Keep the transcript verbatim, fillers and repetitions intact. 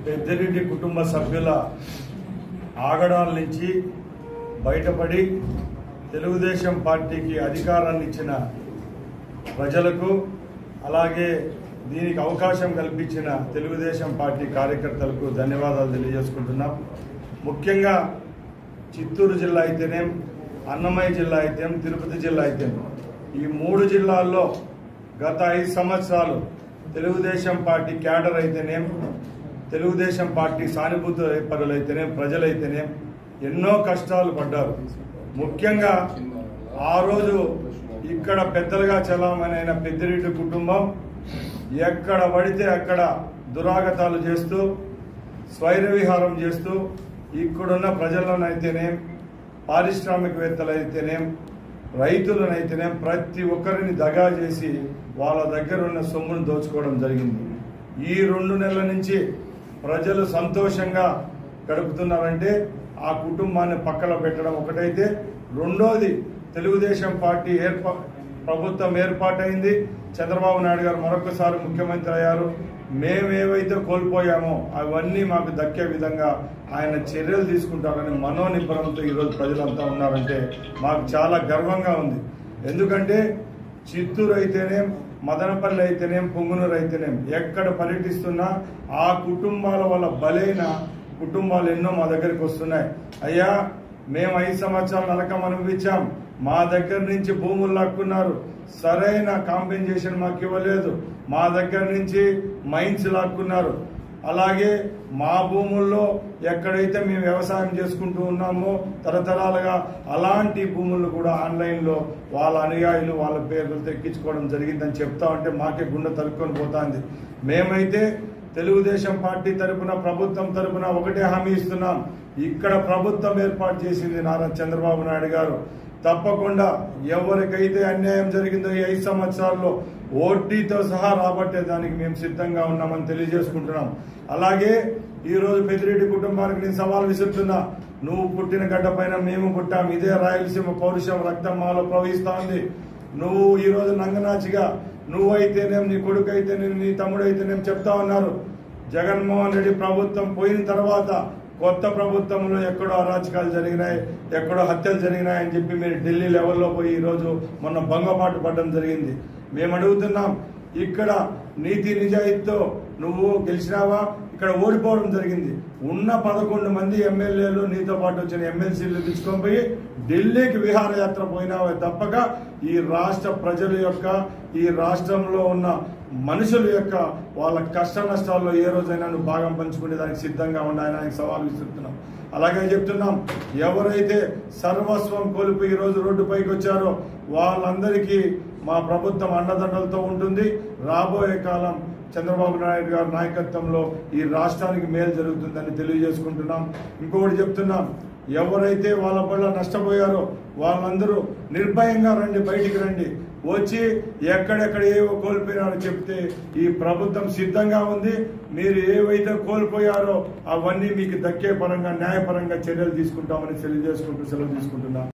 పెద్దిరెడ్డి కుటుంబ సభ్యుల ఆగడాల నుంచి బయటపడి తెలుగుదేశం పార్టీకి అధికారాన్ని ఇచ్చిన ప్రజలకు అలాగే దీనికి అవకాశం కల్పించిన తెలుగుదేశం పార్టీ కార్యకర్తలకు ధన్యవాదాలు తెలియజేసుకుంటున్నాం. ముఖ్యంగా చిత్తూరు జిల్లా అయితేనేం, అన్నమయ్య జిల్లా అయితేం, తిరుపతి జిల్లా అయితేం, ఈ మూడు జిల్లాల్లో గత ఐదు సంవత్సరాలు తెలుగుదేశం పార్టీ క్యాడర్ అయితేనేం, తెలుగుదేశం పార్టీ సానుభూతి పరులైతేనేం, ప్రజలైతేనేం ఎన్నో కష్టాలు పడ్డారు. ముఖ్యంగా ఆ రోజు ఇక్కడ పెద్దలుగా చలామణైన పెద్దిరెడ్డి కుటుంబం ఎక్కడ పడితే అక్కడ దురాగతాలు చేస్తూ స్వైర విహారం చేస్తూ ఇక్కడున్న ప్రజలనైతేనేం, పారిశ్రామికవేత్తలైతేనేం, రైతులనైతేనేం ప్రతి ఒక్కరిని దగా చేసి వాళ్ళ దగ్గర ఉన్న సొమ్మును దోచుకోవడం జరిగింది. ఈ రెండు నెలల నుంచి ప్రజలు సంతోషంగా గడుపుతున్నారంటే ఆ కుటుంబాన్ని పక్కన పెట్టడం ఒకటైతే, రెండోది తెలుగుదేశం పార్టీ ఏర్పా ప్రభుత్వం ఏర్పాటైంది. చంద్రబాబు నాయుడు గారు మరొకసారి ముఖ్యమంత్రి అయ్యారు. మేమేవైతే కోల్పోయామో అవన్నీ మాకు దక్కే విధంగా ఆయన చర్యలు తీసుకుంటారని మనోనిబ్బరంతో ఈరోజు ప్రజలంతా ఉన్నారంటే మాకు చాలా గర్వంగా ఉంది. ఎందుకంటే చిత్తూరు అయితేనేం, మదనపల్లి అయితేనేం, పొంగునూరు అయితేనేం ఎక్కడ పర్యటిస్తున్నా ఆ కుటుంబాల వల్ల బలైన కుటుంబాలు ఎన్నో మా దగ్గరికి వస్తున్నాయి. అయ్యా, మేము ఐదు సంవత్సరాలు నరకం అనుభవించాం, మా దగ్గర నుంచి భూములు లాక్కున్నారు, సరైన కాంపెన్సేషన్ మాకు ఇవ్వలేదు, మా దగ్గర నుంచి మైన్స్ లాక్కున్నారు, అలాగే మా భూముల్లో ఎక్కడైతే మేము వ్యవసాయం చేసుకుంటూ ఉన్నామో తరతరాలుగా అలాంటి భూములు కూడా ఆన్లైన్లో వాళ్ళ అనుయాయులు వాళ్ళ పేర్లతో ఎక్కించుకోవడం జరిగిందని చెప్తా ఉంటే మాకే గుండె తరుక్కొని పోతుంది. మేమైతే తెలుగుదేశం పార్టీ తరఫున, ప్రభుత్వం తరఫున ఒకటే హామీ ఇస్తున్నాం. ఇక్కడ ప్రభుత్వం ఏర్పాటు చేసింది నారా చంద్రబాబు నాయుడు గారు. తప్పకుండా ఎవరికైతే అన్యాయం జరిగిందో ఈ ఐదు సంవత్సరాల్లో ఓటీతో సహా రాబట్టేదానికి మేము సిద్ధంగా ఉన్నామని తెలియజేసుకుంటున్నాం. అలాగే ఈ రోజు పెద్దిరెడ్డి కుటుంబానికి నేను సవాల్ విసురుతున్నా. నువ్వు పుట్టిన గడ్డ పైన మేము పుట్టాం, ఇదే రాయలసీమ పౌరుషం రక్తం మాలో ప్రవహిస్తా ఉంది. నువ్వు ఈ రోజు నంగనాచిగా నువ్వైతేనేం, నీ కొడుకు అయితేనేం, నీ తమ్ముడు అయితేనేం చెప్తా ఉన్నారు. జగన్మోహన్ రెడ్డి ప్రభుత్వం పోయిన తర్వాత కొత్త ప్రభుత్వంలో ఎక్కడో అరాచకాలు జరిగినాయి, ఎక్కడో హత్యలు జరిగినాయని చెప్పి మీరు ఢిల్లీ లెవెల్లో పోయి ఈరోజు మొన్న భంగపాటు పడడం జరిగింది. మేము అడుగుతున్నాం, ఇక్కడ నీతి నిజాయితీతో నువ్వు గెలిచినావా? ఇక్కడ ఓడిపోవడం జరిగింది. ఉన్న పదకొండు మంది ఎమ్మెల్యేలు నీతో పాటు వచ్చిన ఎమ్మెల్సీలు తీసుకొని పోయి ఢిల్లీకి విహారయాత్ర పోయినావే తప్పక ఈ రాష్ట్ర ప్రజల యొక్క, ఈ రాష్ట్రంలో ఉన్న మనుషుల యొక్క వాళ్ళ కష్ట నష్టాల్లో ఏ రోజైనా నువ్వు భాగం పంచుకునే దానికి సిద్ధంగా ఉండాలని ఆయనకు సవాల్ విసురుతున్నాం. అలాగే చెప్తున్నాం, ఎవరైతే సర్వస్వం కోల్పోయి ఈ రోజు రోడ్డుపైకి వచ్చారో వాళ్ళందరికీ మా ప్రభుత్వం అండదండలతో ఉంటుంది. రాబోయే కాలం చంద్రబాబు నాయుడు గారి నాయకత్వంలో ఈ రాష్ట్రానికి మేలు జరుగుతుందని తెలియజేసుకుంటున్నాం. ఇంకొకటి చెప్తున్నాం, ఎవరైతే వాళ్ళ పట్ల నష్టపోయారో వాళ్ళందరూ నిర్భయంగా రండి, బయటికి రండి, వచ్చి ఎక్కడెక్కడ ఏవో కోల్పోయినారో చెప్తే ఈ ప్రభుత్వం సిద్ధంగా ఉంది. మీరు ఏవైతే కోల్పోయారో అవన్నీ మీకు దక్కే పరంగా, న్యాయపరంగా చర్యలు తీసుకుంటామని తెలియజేసుకుంటూ సెలవు తీసుకుంటున్నాం.